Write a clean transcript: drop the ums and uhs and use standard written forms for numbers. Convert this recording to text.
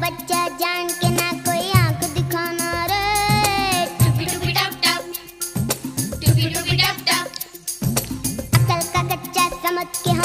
बच्चा जान के ना कोई आंख दिखाना रे। टुपी टुपी टप टप, टुपी टुपी टप टप। अकल का कच्चा समझ के